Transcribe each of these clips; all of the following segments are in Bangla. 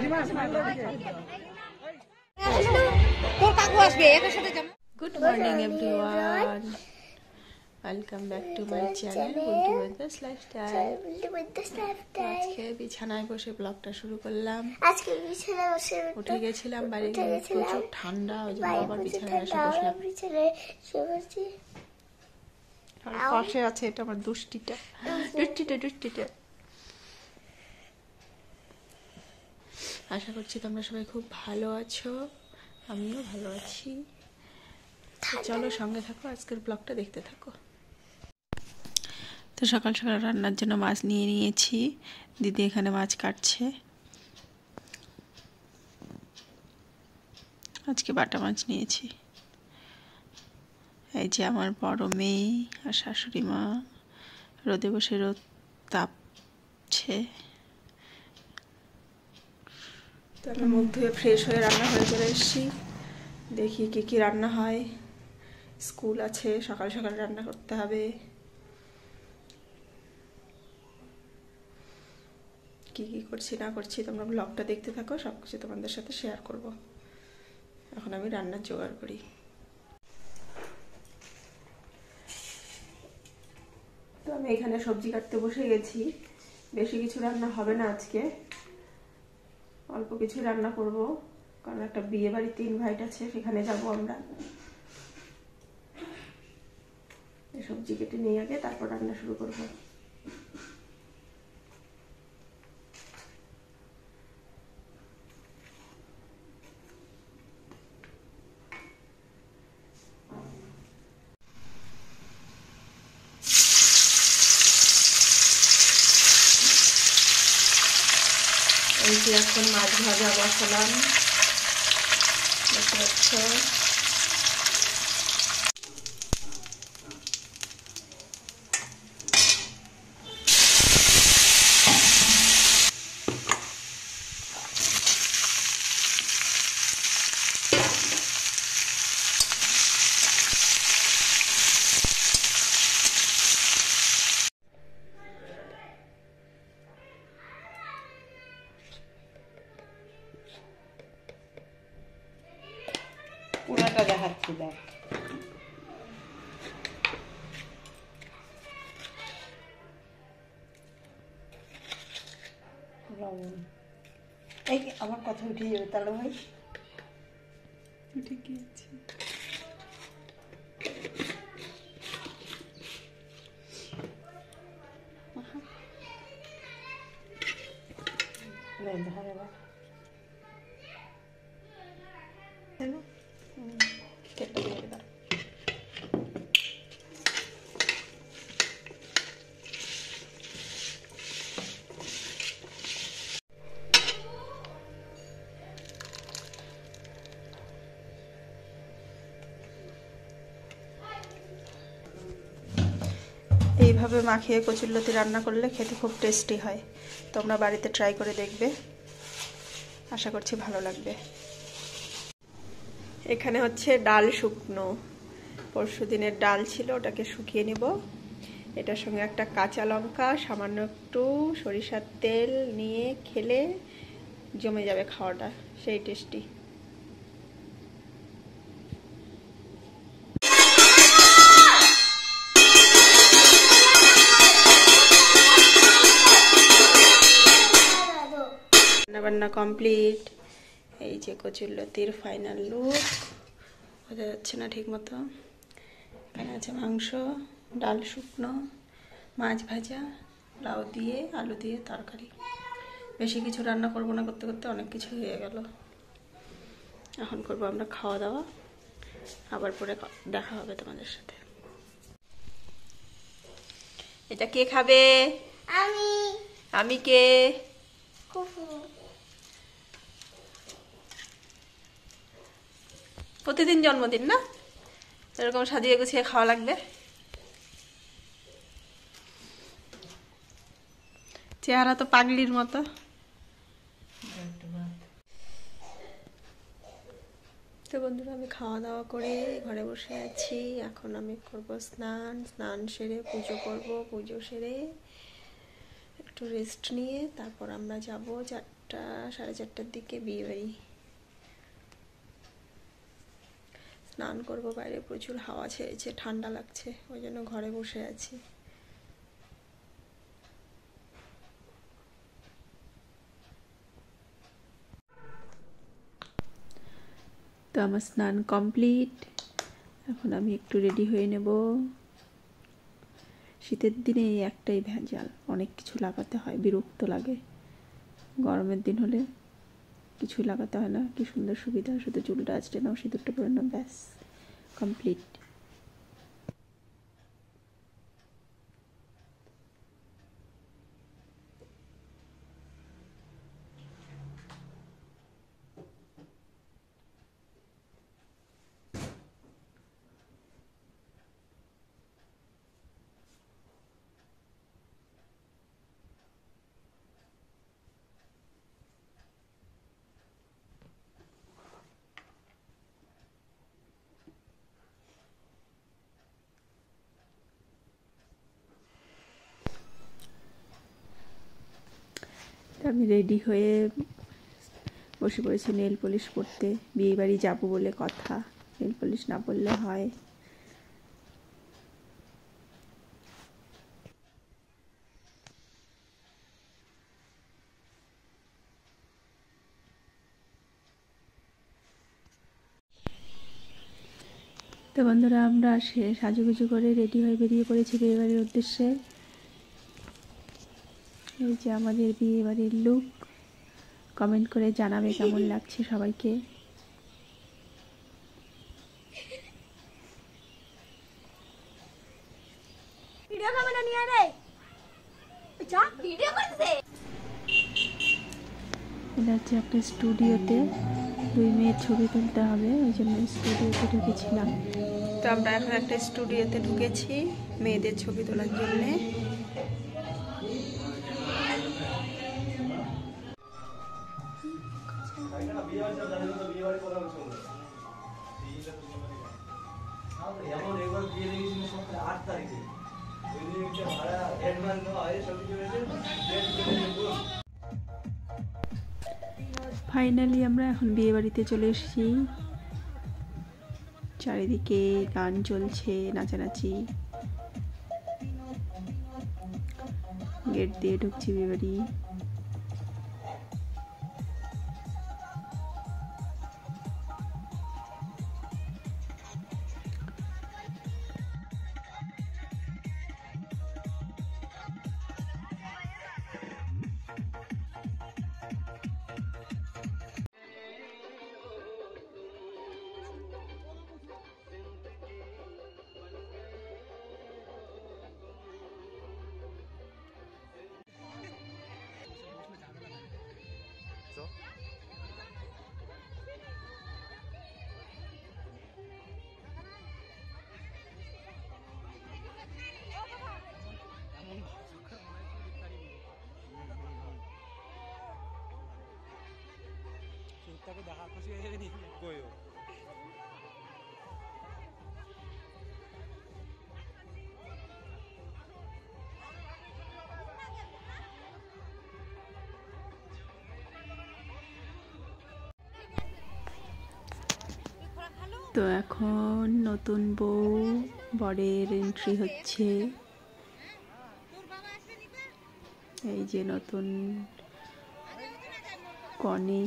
Good morning everyone. Welcome back to my channel Bultu Weather's Lifestyle. আজকে বিছানায় বসে ব্লগটা শুরু করলাম। আজকে বিছানায় বসে উঠে গেছিলাম, বাইরে প্রচুর ঠান্ডা, ওই জন্য আবার বিছানায় এসে বসলাম। আর পাশে আছে এটা আমার দুষ্টিটা। আশা করছি তোমরা সবাই খুব ভালো আছো, আমিও ভালো আছি। চলো সঙ্গে থাকো, আজকের ব্লগটা দেখতে থাকো। তো সকাল সকাল রান্নার জন্য মাছ নিয়ে নিয়েছি, দিদি এখানে মাছ কাটছে। আজকে বাটা মাছ নিয়েছি। এই যে আমার বড় মেয়ে আর শাশুড়ি মা রোদে বসে রোদ তাপছে। তো আমি মুখ ধুয়ে ফ্রেশ হয়ে রান্না হয়ে চলে এসেছি। দেখি কি কি রান্না হয়। স্কুল আছে, সকাল সকাল রান্না করতে হবে। কি কি করছি না করছি তোমরা ব্লগটা দেখতে থাকো, সবকিছু তোমাদের সাথে শেয়ার করব। এখন আমি রান্নার জোগাড় করি। তো আমি এখানে সবজি কাটতে বসে গেছি। বেশি কিছু রান্না হবে না আজকে, অল্প কিছু রান্না করব, কারণ একটা বিয়ে বাড়িতে ইনভাইট আছে, সেখানে যাব আমরা। সবজি কেটে নিয়ে আগে তারপর রান্না শুরু করব। এই যে এখন মাছ ভাজা বসালাম, দেখতে পাচ্ছ। পুরাটা দেখাচ্ছি, দেখ। এই আমার কথা উঠে যাবে তাহলে ভাই। উঠে গিয়েছে। ধরে বা কেটে দিয়ে দাও। এইভাবে মাখিয়ে কচুরলতি রান্না করলে খেতে খুব টেস্টি হয়। তোমরা বাড়িতে ট্রাই করে দেখবে, আশা করছি ভালো লাগবে। এখানে হচ্ছে ডাল শুকনো, পরশু দিনের ডাল ছিল, ওটাকে শুকিয়ে নিব। এটার সঙ্গে একটা কাঁচা লঙ্কা, সামান্য একটু সরিষার তেল নিয়ে খেলে জমে যাবে খাওয়াটা, সেই টেস্টি। রান্নাবান্না কমপ্লিট। এই যে কচুরলতির ফাইনাল লুক, বোঝা যাচ্ছে না ঠিক মতো। এখানে আছে মাংস, ডাল শুকনো, মাছ ভাজা, লাউ দিয়ে আলু দিয়ে তরকারি। বেশি কিছু রান্না করবো না, করতে করতে অনেক কিছু হয়ে গেল। এখন করবো আমরা খাওয়া দাওয়া, আবার পরে দেখা হবে তোমাদের সাথে। এটা কে খাবে? আমি। আমি কে? প্রতিদিন জন্মদিন না, এরকম সাজিয়ে গুছিয়ে খাওয়া লাগবে। চেহারা তো পাগলির মতো। তো বন্ধুরা, আমি খাওয়া দাওয়া করে ঘরে বসে আছি। এখন আমি করব স্নান সেরে পুজো করব। পুজো সেরে একটু একটু রেস্ট নিয়ে তারপর আমরা যাব 4টা সাড়ে 4টার দিকে বিয়েবাড়ি। স্নান করব, বাইরে প্রচুর হাওয়া ছেড়েছে, ঠান্ডা লাগছে, ওই জন্য ঘরে বসে আছি। তো আমার স্নান কমপ্লিট, এখন আমি একটু রেডি হয়ে নেব। শীতের দিনে এই একটাই ভেজাল, অনেক কিছু লাগাতে হয়, বিরক্ত লাগে। গরমের দিন হলে কিছুই লাগাতে হয় না, কি সুন্দর সুবিধা, শুধু চুলটা আঁচড়ে নাও, সিঁদুরটা পরে নাও, ব্যাস কমপ্লিট। আমি রেডি হয়ে বসে পড়েছি নেল পলিশ পরতে। বিয়েবাড়ি যাবো বলে কথা, নেল পলিশ না পরলে হয়। তো বন্ধুরা, আমরা সাজুগুজু করে রেডি হয়ে বেরিয়ে পড়েছি বিয়েবাড়ির উদ্দেশ্যে। এই যে আমাদের বিয়েবাড়ির লুক। কমেন্ট করে জানাবে কেমন লাগছে সবাইকে। ভিডিও ক্যামেরা নিয়ে রে যা ভিডিও করতে। এটা হচ্ছে একটা স্টুডিওতে 2 মেয়ের ছবি তুলতে হবে, ওই জন্য স্টুডিওতে ঢুকেছিলাম। তো আমরা এখন একটা স্টুডিওতে ঢুকেছি মেয়েদের ছবি তোলার জন্যে। ফাইনালি আমরা এখন বিয়ে বাড়িতে চলে এসেছি। চারিদিকে গান চলছে, নাচানাচি। গেট দিয়ে ঢুকছি বিয়ে বাড়ি। দেখা খুশি হয়ে যাবে গয়ো। তো এখন নতুন বউ বরের এন্ট্রি হচ্ছে। এই যে নতুন কনে।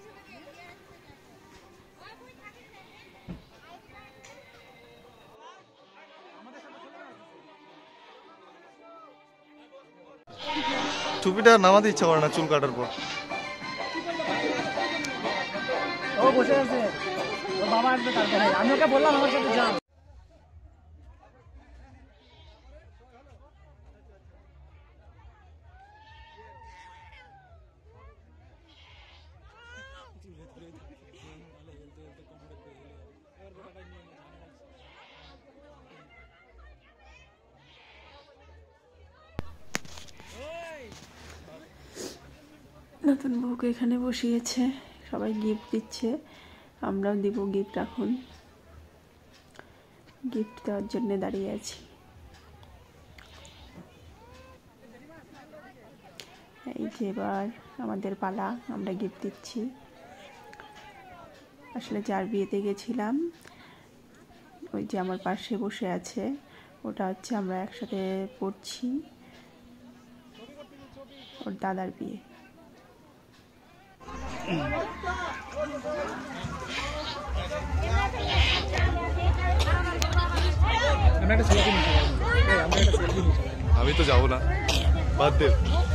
টুপিটা নামাতে ইচ্ছা করে না চুল কাটার পর। ও বসে আছে, ওর বাবা আসবে তারপরে। আমি ওকে বললাম আমার সাথে যান। নতুন বউকে এখানে বসিয়েছে, সবাই গিফট দিচ্ছে, আমরাও দিব গিফট। এখন গিফট দেওয়ার জন্য দাঁড়িয়ে আছি। এই যে এবার আমাদের পালা, আমরা গিফট দিচ্ছি। আসলে যার বিয়েতে গেছিলাম ওই যে আমার পাশে বসে আছে, ওটা হচ্ছে আমরা একসাথে পড়ছি, ওর দাদার বিয়ে। আমি তো যাবো না, বাদ দে,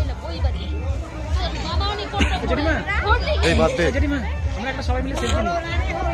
এই বাদ দে। আমরা একটা সবাই মিলে সেলফি নিই।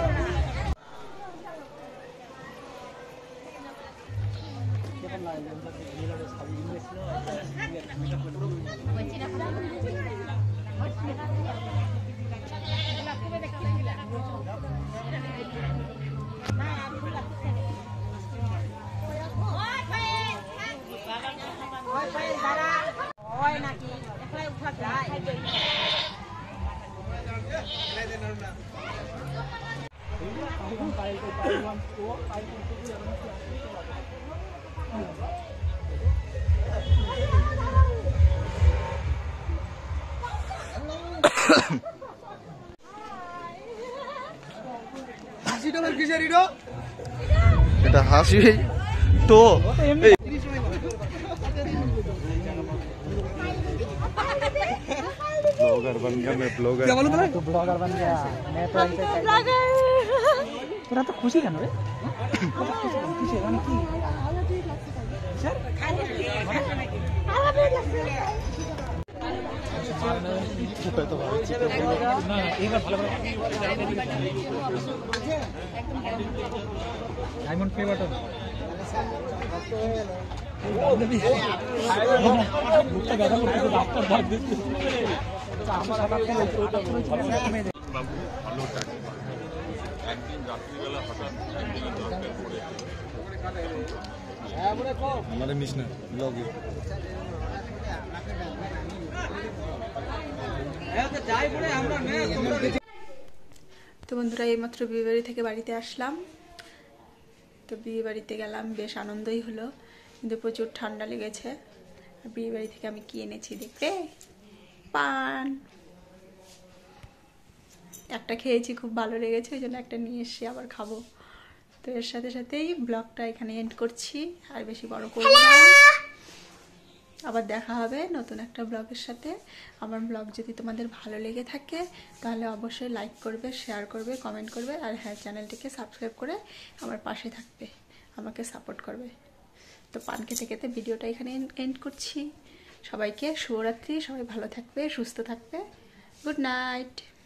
এটা হাসি তো এই ब्लॉगर बन गया मैं, ब्लॉगर। क्या बोलूं तू ब्लॉगर बन गया, मैं तो ऐसे তোরা তো খুশি কেন রে? খুশি মানে কি স্যার না এবার ভালো করে ডায়মন্ড প্লে বাটন हमारे मिशनर ब्लॉग তো বন্ধুরা এইমাত্র বিয়ে বাড়ি থেকে বাড়িতে আসলাম। তো বিয়ে বাড়িতে গেলাম, বেশ আনন্দই হলো, কিন্তু প্রচুর ঠান্ডা লেগেছে। আর বিয়ে বাড়ি থেকে আমি কি এনেছি দেখতে, পান একটা খেয়েছি, খুব ভালো লেগেছে, ওই জন্য একটা নিয়ে এসে আবার খাবো। তো এর সাথে সাথেই ব্লগটা এখানে এন্ড করছি, আর বেশি বড় করব না। আবার দেখা হবে নতুন একটা ব্লগের সাথে। আমার ব্লগ যদি তোমাদের ভালো লেগে থাকে তাহলে অবশ্যই লাইক করবে, শেয়ার করবে, কমেন্ট করবে, আর হ্যাঁ, চ্যানেলটিকে সাবস্ক্রাইব করে আমার পাশে থাকবে, আমাকে সাপোর্ট করবে। তো পান খেতে খেতে ভিডিওটা এখানে এন্ড করছি। সবাইকে শুভরাত্রি, সবাই ভালো থাকবে, সুস্থ থাকবে, গুড নাইট।